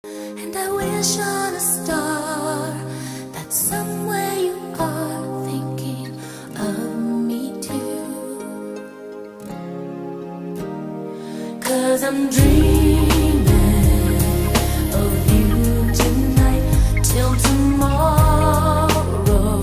And I wish on a star that somewhere you are thinking of me too. 'Cause I'm dreaming